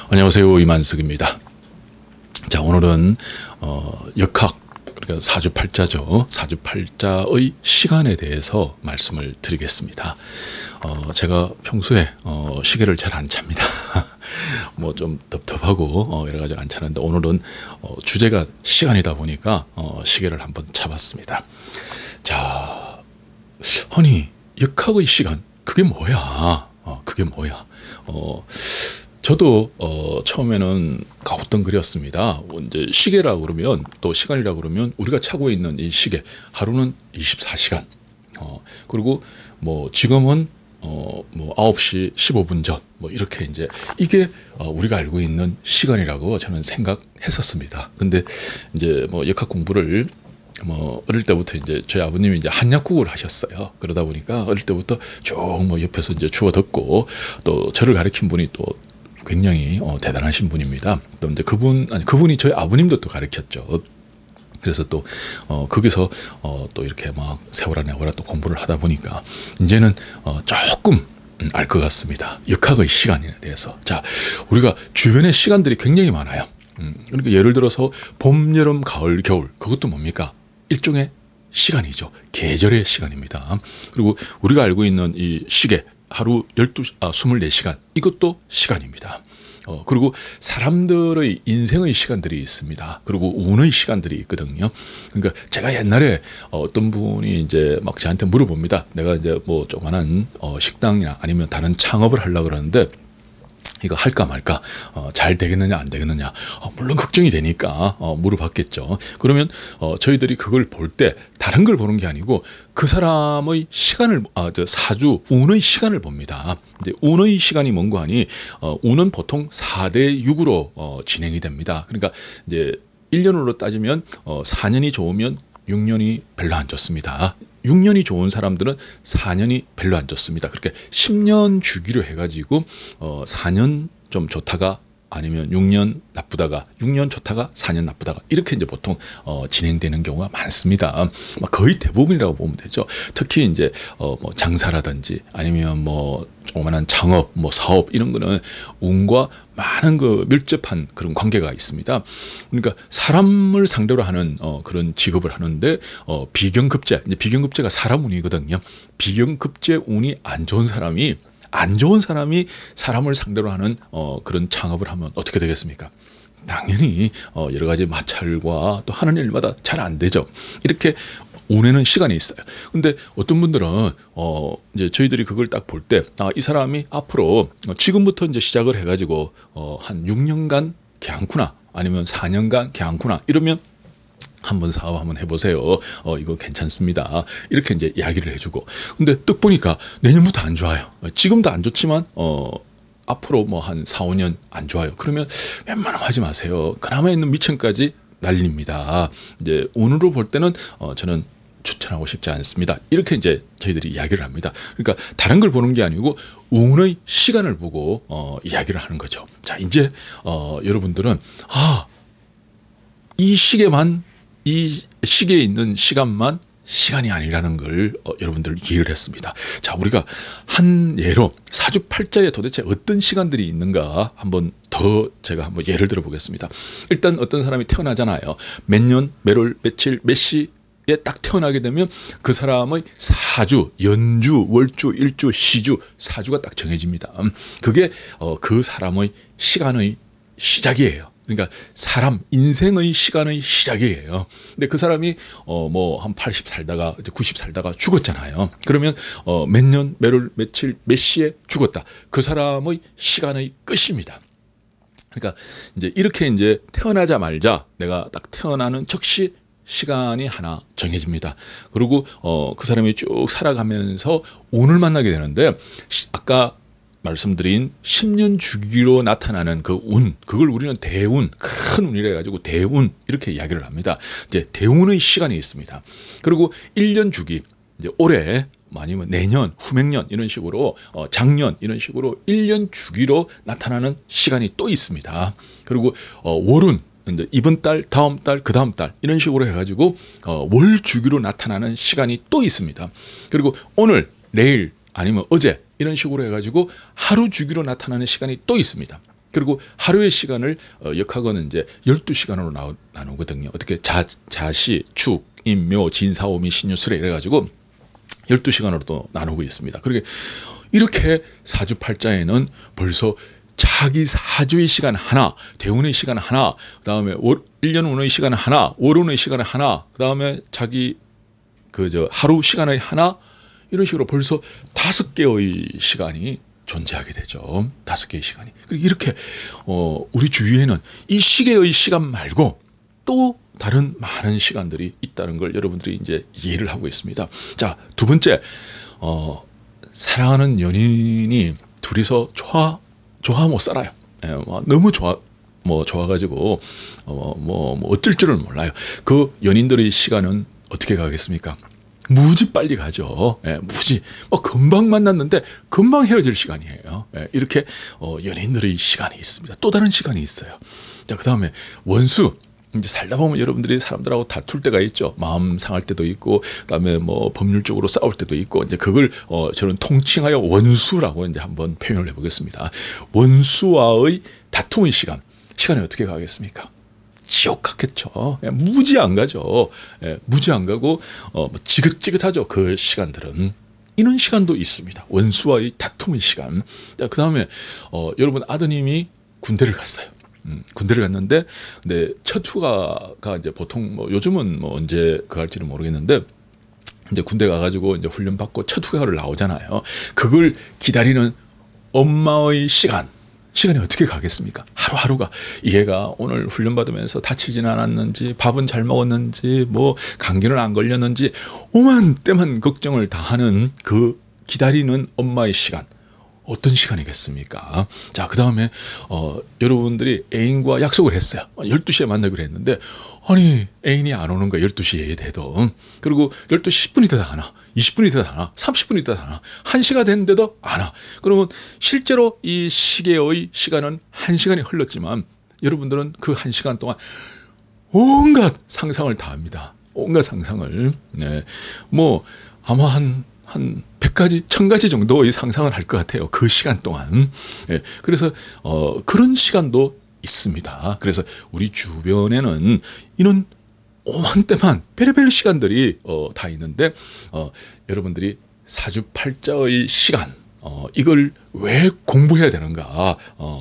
안녕하세요, 이만석입니다. 자, 오늘은 역학, 그러니까 사주팔자죠. 사주팔자의 시간에 대해서 말씀을 드리겠습니다. 제가 평소에 시계를 잘 안 찹니다. 뭐 좀 덥덥하고 여러 가지 안 차는데, 오늘은 주제가 시간이다 보니까 시계를 한번 차봤습니다. 자, 아니, 역학의 시간, 그게 뭐야? 그게 뭐야? 저도 처음에는 가우뚱거렸습니다. 이제 시계라고 그러면, 또 시간이라고 그러면 우리가 차고 있는 이 시계, 하루는 24시간. 그리고 뭐 지금은 뭐 9시 15분 전, 뭐 이렇게 이제 이게 우리가 알고 있는 시간이라고 저는 생각했었습니다. 근데 이제 뭐 역학 공부를 뭐 어릴 때부터 이제 저희 아버님이 이제 한약국을 하셨어요. 그러다 보니까 어릴 때부터 쭉 뭐 옆에서 이제 주워 듣고, 또 저를 가르친 분이 또 굉장히 대단하신 분입니다. 또 이제 그분이 저희 아버님도 또 가르쳤죠. 그래서 또 거기서 또 이렇게 막 세월아 내월아 또 공부를 하다 보니까 이제는 조금 알 것 같습니다. 역학의 시간에 대해서. 자, 우리가 주변에 시간들이 굉장히 많아요. 그러니까 예를 들어서 봄, 여름, 가을, 겨울, 그것도 뭡니까? 일종의 시간이죠. 계절의 시간입니다. 그리고 우리가 알고 있는 이 시계, 하루 24시간, 이것도 시간입니다. 그리고 사람들의 인생의 시간들이 있습니다. 그리고 운의 시간들이 있거든요. 그러니까 제가 옛날에 어떤 분이 이제 막 저한테 물어봅니다. 내가 이제 뭐 조그만한 식당이나 아니면 다른 창업을 하려고 그러는데, 이거 할까 말까, 잘 되겠느냐 안 되겠느냐, 물론 걱정이 되니까 물어봤겠죠. 그러면 저희들이 그걸 볼 때 다른 걸 보는 게 아니고 그 사람의 시간을, 사주 운의 시간을 봅니다. 근데 운의 시간이 뭔가 하니, 운은 보통 4대 6으로 진행이 됩니다. 그러니까 이제 1년으로 따지면 4년이 좋으면 6년이 별로 안 좋습니다. 6년이 좋은 사람들은 4년이 별로 안 좋습니다. 그렇게 10년 주기로 해가지고 4년 좀 좋다가, 아니면 6년 나쁘다가, 6년 좋다가 4년 나쁘다가, 이렇게 이제 보통 진행되는 경우가 많습니다. 거의 대부분이라고 보면 되죠. 특히 이제 뭐 장사라든지 아니면 뭐 조그만한 창업, 뭐 사업, 이런 거는 운과 많은 그 밀접한 그런 관계가 있습니다. 그러니까 사람을 상대로 하는 그런 직업을 하는데, 비경급제, 이제 비경급제가 사람 운이거든요. 비경급제 운이 안 좋은 사람이 사람을 상대로 하는 그런 창업을 하면 어떻게 되겠습니까? 당연히 여러 가지 마찰과 또 하는 일마다 잘 안 되죠. 이렇게 운에는 시간이 있어요. 근데 어떤 분들은 이제 저희들이 그걸 딱 볼 때, 이 사람이 앞으로 지금부터 이제 시작을 해가지고 한 6년간 개않구나, 아니면 4년간 개않구나, 이러면 한번 사업 한번 해보세요. 이거 괜찮습니다. 이렇게 이제 이야기를 해주고. 근데 딱 보니까 내년부터 안 좋아요. 지금도 안 좋지만 앞으로 뭐 한 4, 5년 안 좋아요. 그러면 웬만하면 하지 마세요. 그나마 있는 미천까지 날립니다. 이제 운으로 볼 때는 저는 추천하고 싶지 않습니다. 이렇게 이제 저희들이 이야기를 합니다. 그러니까 다른 걸 보는 게 아니고 운의 시간을 보고 이야기를 하는 거죠. 자, 이제 여러분들은 이 시계에 있는 시간만 시간이 아니라는 걸 여러분들 이해를 했습니다. 자, 우리가 한 예로 사주팔자에 도대체 어떤 시간들이 있는가 제가 한번 예를 들어 보겠습니다. 일단 어떤 사람이 태어나잖아요. 몇 년, 몇 월, 며칠, 몇 시에 딱 태어나게 되면 그 사람의 사주, 연주, 월주, 일주, 시주, 사주가 딱 정해집니다. 그게 그 사람의 시간의 시작이에요. 그러니까 사람 인생의 시간의 시작이에요. 근데 그 사람이 뭐 한 80 살다가 이제 90 살다가 죽었잖아요. 그러면 몇 년, 몇 월, 며칠, 몇 시에 죽었다. 그 사람의 시간의 끝입니다. 그러니까 이제 이렇게 이제 태어나자마자 내가 딱 태어나는 즉시 시간이 하나 정해집니다. 그리고 그 사람이 쭉 살아가면서 운을 만나게 되는데, 아까 말씀드린 10년 주기로 나타나는 그 운, 그걸 우리는 대운, 큰 운이라 해가지고 대운, 이렇게 이야기를 합니다. 이제 대운의 시간이 있습니다. 그리고 1년 주기, 이제 올해, 아니면 내년, 후명년, 이런 식으로, 작년, 이런 식으로 1년 주기로 나타나는 시간이 또 있습니다. 그리고 월운, 이제 이번 달, 다음 달, 그 다음 달, 이런 식으로 해가지고 월 주기로 나타나는 시간이 또 있습니다. 그리고 오늘, 내일, 아니면 어제, 이런 식으로 해가지고 하루 주기로 나타나는 시간이 또 있습니다. 그리고 하루의 시간을 역학은 이제 12시간으로 나누거든요. 어떻게 자시, 축, 임묘, 진사오미, 신유술에 이래가지고 12시간으로 또 나누고 있습니다. 그러게 이렇게 사주팔자에는 벌써 자기 사주의 시간 하나, 대운의 시간 하나, 그다음에 1년 운의 시간 하나, 월운의 시간 하나, 그다음에 자기 하루 시간의 하나, 이런 식으로 벌써 5개의 시간이 존재하게 되죠. 5개의 시간이. 그리고 이렇게 우리 주위에는 이 시계의 시간 말고 또 다른 많은 시간들이 있다는 걸 여러분들이 이제 이해를 하고 있습니다. 자, 두 번째, 사랑하는 연인이 둘이서 좋아 못 살아요. 너무 좋아가지고 어쩔 줄을 몰라요. 그 연인들의 시간은 어떻게 가겠습니까? 무지 빨리 가죠. 무지. 금방 만났는데 금방 헤어질 시간이에요. 이렇게 연인들의 시간이 있습니다. 또 다른 시간이 있어요. 자, 그 다음에 원수. 이제 살다 보면 여러분들이 사람들하고 다툴 때가 있죠. 마음 상할 때도 있고, 그다음에 법률적으로 싸울 때도 있고, 이제 그걸 저는 통칭하여 원수라고 이제 한번 표현을 해보겠습니다. 원수와의 다툼의 시간이 어떻게 가겠습니까? 지옥 같겠죠. 무지 안 가죠. 무지 안 가고 지긋지긋하죠. 그 시간들은. 이런 시간도 있습니다. 원수와의 다툼의 시간. 그 다음에 여러분 아드님이 군대를 갔어요. 군대를 갔는데, 근데 첫 휴가가 이제 보통 요즘은 언제 할지는 모르겠는데, 이제 군대 가가지고 이제 훈련 받고 첫 휴가를 나오잖아요. 그걸 기다리는 엄마의 시간이 어떻게 가겠습니까? 하루하루가 얘가 오늘 훈련 받으면서 다치지는 않았는지, 밥은 잘 먹었는지, 감기는 안 걸렸는지 오만 때만 걱정을 다하는 그 기다리는 엄마의 시간. 어떤 시간이겠습니까? 자, 그 다음에 여러분들이 애인과 약속을 했어요. 12시에 만나기로 했는데, 아니 애인이 안 오는 거야. 12시에 돼도. 그리고 12시 10분이 돼도 안 와. 20분이 돼도 안 와. 30분이 돼도 안 와. 1시가 됐는데도 안 와. 그러면 실제로 이 시계의 시간은 1시간이 흘렀지만 여러분들은 그 1시간 동안 온갖 상상을 다 합니다. 온갖 상상을. 네. 아마 한 100가지, 1000가지 정도의 상상을 할 것 같아요. 그 시간 동안. 예, 그래서 그런 시간도 있습니다. 그래서 우리 주변에는 이런 오만때만 별의별 시간들이 다 있는데, 여러분들이 사주팔자의 시간, 이걸 왜 공부해야 되는가,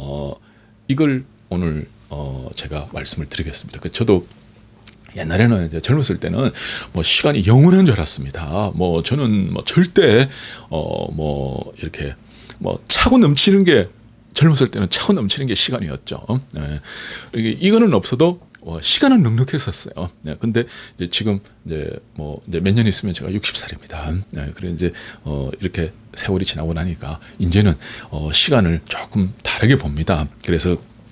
이걸 오늘 제가 말씀을 드리겠습니다. 저도 옛날에는 이제 젊었을 때는 시간이 영원한 줄 알았습니다. 저는 절대 이렇게 차고 넘치는 게, 젊었을 때는 차고 넘치는 게 시간이었죠. 네. 이거는 없어도 시간은 넉넉했었어요. 네. 근데 이제 지금 이제 몇 년 있으면 제가 60살입니다. 네. 그래 이제 이렇게 세월이 지나고 나니까 이제는 시간을 조금 다르게 봅니다. 그래서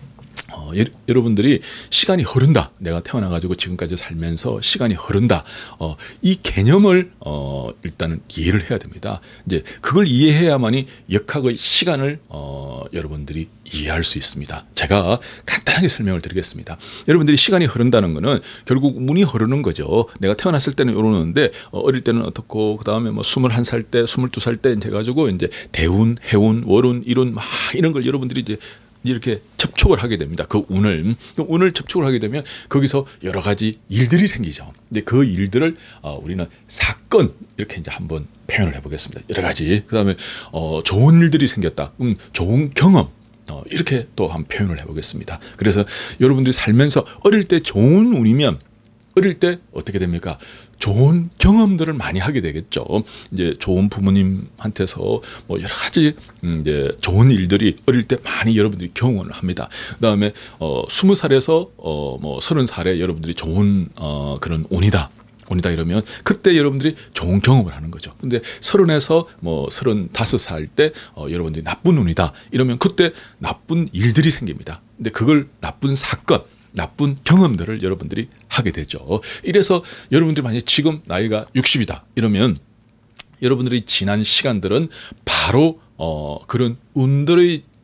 여러분들이 시간이 흐른다. 내가 태어나가지고 지금까지 살면서 시간이 흐른다. 이 개념을 일단은 이해를 해야 됩니다. 이제 그걸 이해해야만이 역학의 시간을 여러분들이 이해할 수 있습니다. 제가 간단하게 설명을 드리겠습니다. 여러분들이 시간이 흐른다는 거는 결국 운이 흐르는 거죠. 내가 태어났을 때는 이러는데 어릴 때는 어떻고, 그다음에 21살 때, 22살 때 해가지고 이제 대운, 해운, 월운, 일운 이런 걸 여러분들이 이제 이렇게 접촉을 하게 됩니다. 그 운을 접촉을 하게 되면 거기서 여러 가지 일들이 생기죠. 근데 그 일들을 우리는 사건, 이렇게 이제 한번 표현을 해보겠습니다. 여러 가지. 그다음에 좋은 일들이 생겼다. 좋은 경험. 이렇게 또 한번 표현을 해보겠습니다. 그래서 여러분들이 살면서 어릴 때 좋은 운이면 어릴 때 어떻게 됩니까? 좋은 경험들을 많이 하게 되겠죠. 이제 좋은 부모님한테서 여러 가지 이제 좋은 일들이 어릴 때 많이 여러분들이 경험을 합니다. 그다음에 20살에서 30살에 여러분들이 좋은 그런 운이다 이러면 그때 여러분들이 좋은 경험을 하는 거죠. 근데 30에서 35살 때 여러분들이 나쁜 운이다 이러면 그때 나쁜 일들이 생깁니다. 근데 그걸 나쁜 사건, 나쁜 경험들을 여러분들이 하게 되죠. 이래서 여러분들이 만약에 지금 나이가 60이다 이러면 여러분들이 지난 시간들은 바로 그런 운들의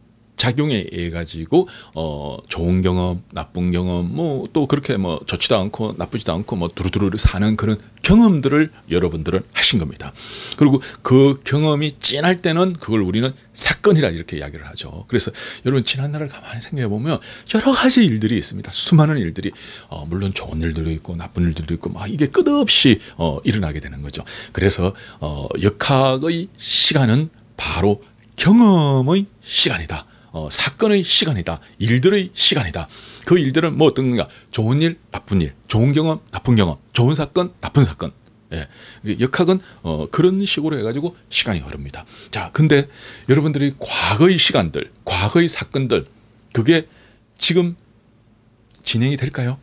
작용에 의해 가지고 좋은 경험, 나쁜 경험, 뭐 또 그렇게 뭐 좋지도 않고 나쁘지도 않고 뭐 두루두루 사는 그런 경험들을 여러분들은 하신 겁니다. 그리고 그 경험이 찐할 때는 그걸 우리는 사건이라 이렇게 이야기를 하죠. 그래서 여러분 지난 날을 가만히 생각해 보면 여러 가지 일들이 있습니다. 수많은 일들이 물론 좋은 일들도 있고 나쁜 일들도 있고 막 이게 끝없이 일어나게 되는 거죠. 그래서 역학의 시간은 바로 경험의 시간이다. 사건의 시간이다. 일들의 시간이다. 그 일들은 뭐 어떤 건가? 좋은 일, 나쁜 일, 좋은 경험, 나쁜 경험, 좋은 사건, 나쁜 사건. 예. 역학은 그런 식으로 해가지고 시간이 흐릅니다. 자, 근데 여러분들이 과거의 시간들, 과거의 사건들, 그게 지금 진행이 될까요?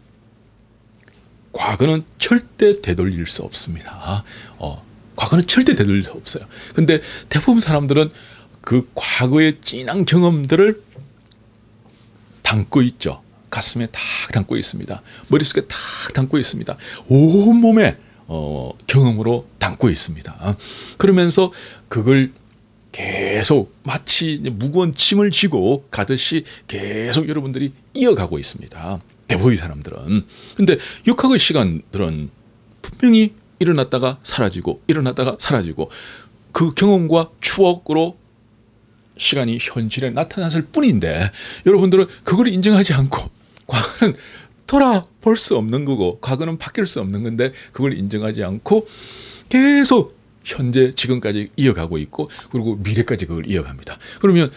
과거는 절대 되돌릴 수 없습니다. 과거는 절대 되돌릴 수 없어요. 근데 대부분 사람들은 그 과거의 진한 경험들을 담고 있죠. 가슴에 탁 담고 있습니다. 머릿속에 탁 담고 있습니다. 온몸에 경험으로 담고 있습니다. 그러면서 그걸 계속 마치 무거운 짐을 지고 가듯이 계속 여러분들이 이어가고 있습니다. 대부분의 사람들은. 근데 역학의 시간들은 분명히 일어났다가 사라지고 일어났다가 사라지고 그 경험과 추억으로 시간이 현실에 나타났을 뿐인데 여러분들은 그걸 인정하지 않고 과거는 돌아볼 수 없는 거고 과거는 바뀔 수 없는 건데 그걸 인정하지 않고 계속 현재 지금까지 이어가고 있고 그리고 미래까지 그걸 이어갑니다. 그러면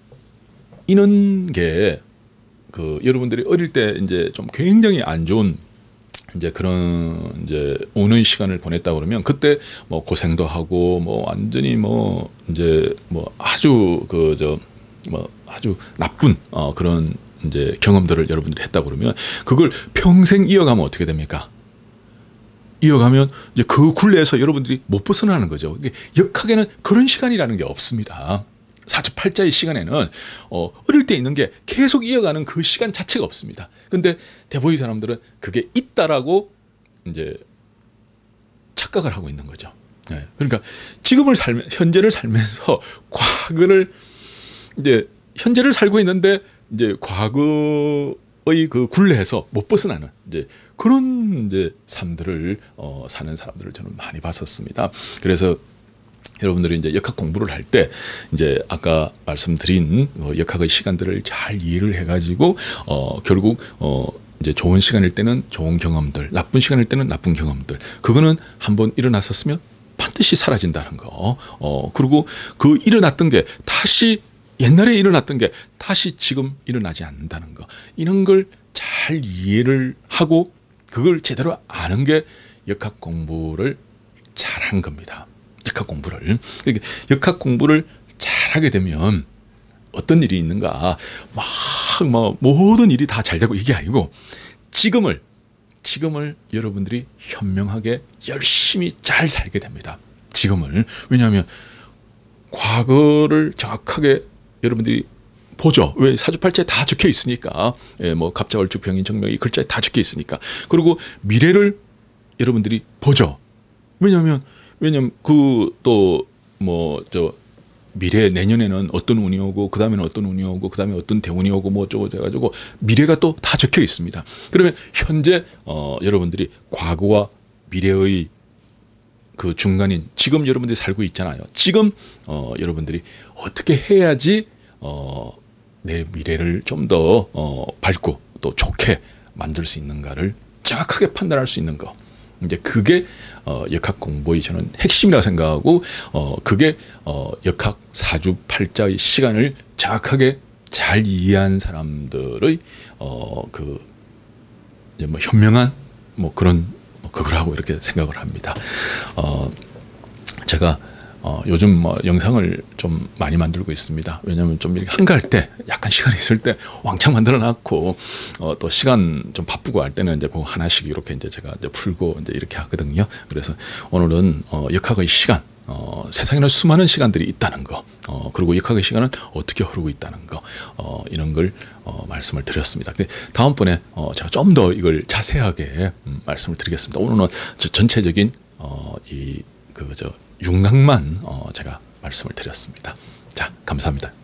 이런 게 여러분들이 어릴 때 이제 좀 굉장히 안 좋은 이제 그런 이제 오는 시간을 보냈다 그러면 그때 뭐 고생도 하고 뭐 완전히 뭐 이제 뭐 아주 아주 나쁜 그런 이제 경험들을 여러분들이 했다 그러면 그걸 평생 이어가면 어떻게 됩니까? 이어가면 이제 그 굴레에서 여러분들이 못 벗어나는 거죠. 역학에는 그런 시간이라는 게 없습니다. 사주팔자의 시간에는 어릴 때 있는 게 계속 이어가는 그 시간 자체가 없습니다. 근데 대부분의 사람들은 그게 있다라고 이제 착각을 하고 있는 거죠. 네. 그러니까 현재를 살면서 과거를 이제 현재를 살고 있는데 이제 과거의 그 굴레에서 못 벗어나는 이제 그런 이제 삶들을 사는 사람들을 저는 많이 봤었습니다. 그래서 여러분들이 이제 역학 공부를 할 때 이제 아까 말씀드린 역학의 시간들을 잘 이해를 해가지고 결국 이제 좋은 시간일 때는 좋은 경험들, 나쁜 시간일 때는 나쁜 경험들, 그거는 한번 일어났었으면 반드시 사라진다는 거. 그리고 그 일어났던 게 다시 옛날에 일어났던 게 다시 지금 일어나지 않는다는 거. 이런 걸 잘 이해를 하고 그걸 제대로 아는 게 역학 공부를 잘한 겁니다. 역학 공부를. 그러니까 역학 공부를 잘하게 되면 어떤 일이 있는가, 막 모든 일이 다 잘 되고 이게 아니고 지금을 여러분들이 현명하게 열심히 잘 살게 됩니다. 지금을. 왜냐하면 과거를 정확하게 여러분들이 보죠. 왜? 사주팔자에 다 적혀 있으니까. 예, 뭐 갑자, 얼죽, 병인, 정명 이 글자에 다 적혀 있으니까. 그리고 미래를 여러분들이 보죠. 왜냐하면 미래 내년에는 어떤 운이 오고 그 다음에는 어떤 운이 오고 그 다음에 어떤 대운이 오고 뭐 어쩌고 해가지고 미래가 또 다 적혀 있습니다. 그러면 현재 여러분들이 과거와 미래의 그 중간인 지금 여러분들이 살고 있잖아요. 지금 여러분들이 어떻게 해야지 내 미래를 좀 더 밝고 또 좋게 만들 수 있는가를 정확하게 판단할 수 있는 거. 이제 그게 역학 공부의 저는 핵심이라고 생각하고 그게 역학 사주팔자의 시간을 정확하게 잘 이해한 사람들의 현명한 그런 그거라고 이렇게 생각을 합니다. 제가 요즘 영상을 좀 많이 만들고 있습니다. 왜냐하면 좀 이렇게 한가할 때 약간 시간이 있을 때 왕창 만들어 놨고 또 시간 좀 바쁘고 할 때는 이제 그 하나씩 이렇게 이제 제가 이제 풀고 이제 이렇게 하거든요. 그래서 오늘은 역학의 시간, 세상에는 수많은 시간들이 있다는 거, 그리고 역학의 시간은 어떻게 흐르고 있다는 거, 이런 걸 말씀을 드렸습니다. 다음번에 제가 좀 더 이걸 자세하게 말씀을 드리겠습니다. 오늘은 전체적인 윤곽만 제가 말씀을 드렸습니다. 자, 감사합니다.